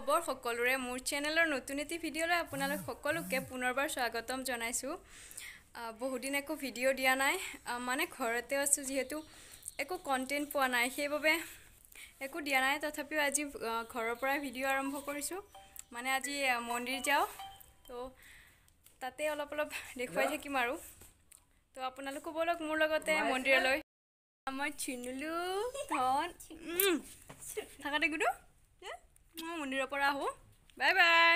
খবৰ সকলোৰে মোৰ চেনেলৰ নতুন এটি ভিডিঅ'লৈ আপোনালোক সকলোকে পুনৰবাৰ স্বাগতম জনাইছো বহুদিন একো ভিডিঅ' দিয়া নাই মানে ঘৰতে আছো যেহেতু একো কন্টেন্ট পোৱা নাই সেইবাবে একো দিয়া নাই তথাপিও আজি ঘৰৰ পৰা ভিডিঅ' আৰম্ভ কৰিছো মানে আজি মন্দিৰ যাও তো তাতে অলপ দেখুৱাই থাকিম আৰু তো আপোনালোক বলক মোৰ লগতে মন্দিৰলৈ মই চিনুলু ধন থাকাতে গুডু মন্দিৰৰ পৰা আহো বাই বাই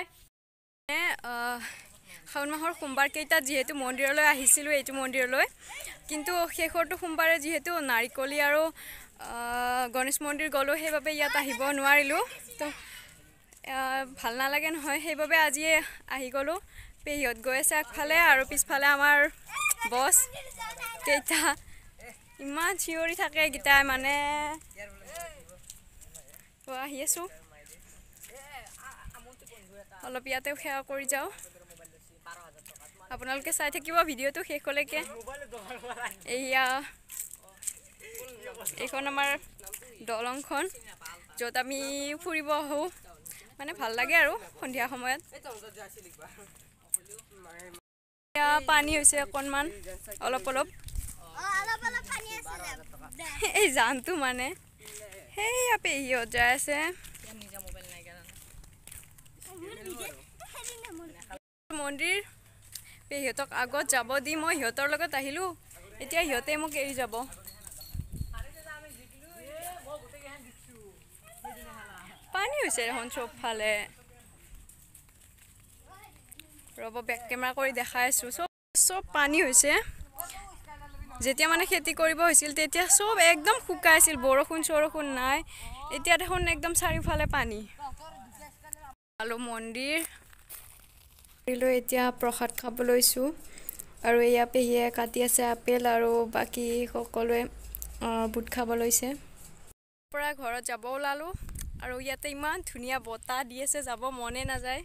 শাওণ মাহৰ সোমবাৰ কেইটা যেহেতু মন্দিৰলৈ আহিছিলো এইটো মন্দিৰলৈ কিন্তু শেষৰটো সোমবাৰে যেহেতু নাৰিকলি আৰু গণেশ মন্দিৰ গলো সেইবাবে ইয়াত আহিব নোৱাৰিলো তো ভাল নালাগে নহয় সেইবাবে আজি আহি গলো পেহিয়ত গৈ আছে আগফালে আৰু পিছফালে আমাৰ বস কেইটা ইমান চিঞৰি থাকে গিটা মানে তো আহি আছো অলপ ইয়াতে সেৱা কৰি যাও আপোনালোকে চাই থাকিব ভিডিঅ'টো শেষলৈকে এইয়া এইখন আমাৰ দলংখন য'ত আমি ফুৰিব আহো মানে ভাল লাগে আৰু সন্ধিয়া সময়ত পানী হৈছে অকণমান অলপ এই জানটো মানে সেইয়া পেহিয়ত যাই আছে মন্দিৰ পেহিয়তক আগত যাব দি মই সিহঁতৰ লগত আহিলো এতিয়া সিহঁতে মোক এৰি যাব পানী হৈছে দেখোন চব ফালে ৰব বেক কেমেৰা কৰি দেখাই আছো চব পানী হৈছে যেতিয়া মানে খেতি কৰিব হৈছিল তেতিয়া সব একদম শুকাই আছিল বৰষুণ নাই এতিয়া দেখোন একদম চাৰিওফালে পানী আৰু মন্দিৰ লৈ এতিয়া প্ৰসাদ খাব লৈছো আৰু এয়া পেহিয়ে কাটি আছে আপেল আৰু বাকি সকলোৱে বুট খাব লৈছে পৰা ঘৰত যাব ওলালো আৰু ইয়াতে ইমান ধুনীয়া বতাহ দি আছে যাব মনে নাযায়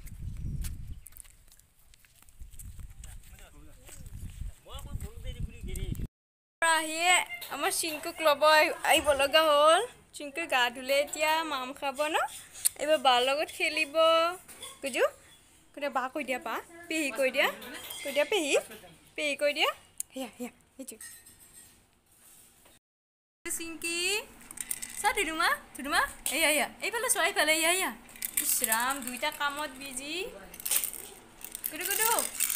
আহিয়ে আমাৰ চিংকুক ল'ব আহিব লগা হ'ল চিংকুক গা ধুলে এতিয়া মাম খাব ন এইবাৰ বাৰ লগত খেলিব বুজু বা কৈ দিয়া বা পেহি কৈ দিয়া পেহি কৈ দিয়া চিংকি চা ধুনুমা এয়া এইফালে চোৱা এইফালে এয়া ইছৰাম দুইটা কামত বিজি গুডু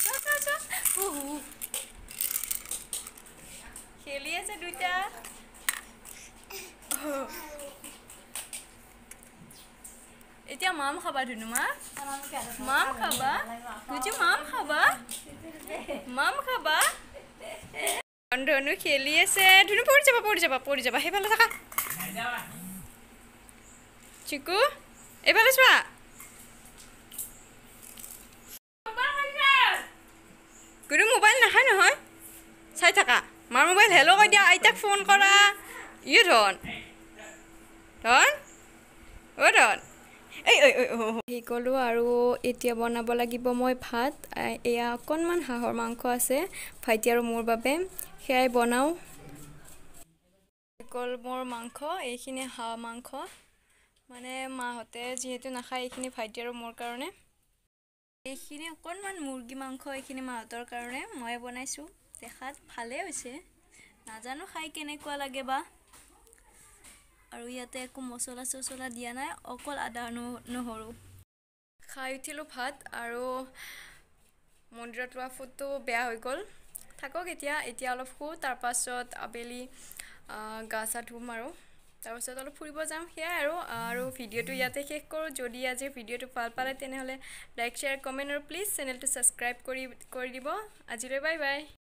খেলি আছে দুইটা এতিয়া মাম খাবা ধুনুমা মাম খাবা গুজু মাম খাবা ধনু খেলি আছে ধুনু পৰি যাবা সেইফালে থাকা চিকু এইফালে চোৱা গুৰু মোবাইল নাখায় নহয় চাই থাকা মাৰ মোবাইল হেল্ল' কৈ দিয়া আইতাক ফোন কৰা ইয়ে ধন এই গ'লো আৰু এতিয়া বনাব লাগিব মই ভাত এয়া অকণমান হাঁহৰ মাংস আছে ভাইটি আৰু মোৰ বাবে সেয়াই বনাওঁ গ'ল মোৰ মাংস এইখিনি হাঁহ মাংস মানে মাহঁতে যিহেতু নাখায় এইখিনি ভাইটি আৰু মোৰ কাৰণে এইখিনি অকণমান মুৰ্গী মাংস এইখিনি মাহঁতৰ কাৰণে মই বনাইছোঁ দেখাত ভালে হৈছে নাজানো খাই কেনেকুৱা লাগে বা আৰু ইয়াতে একো মছলা দিয়া নাই অকল আদা নহৰু খাই উঠিলো ভাত আৰু মন্দিৰত লোৱা ফুটটো বেয়া হৈ গ'ল থাকক এতিয়া অলপ শু তাৰপাছত আবেলি গা চা ধুম আৰু তাৰপাছত অলপ ফুৰিব যাম সেয়াই আৰু ভিডিঅ'টো ইয়াতে শেষ কৰোঁ যদি আজি ভিডিঅ'টো ভাল পালে তেনেহ'লে লাইক শ্বেয়াৰ কমেণ্ট আৰু প্লিজ চেনেলটো ছাবস্ক্ৰাইব কৰি দিব আজিলৈ বাই বাই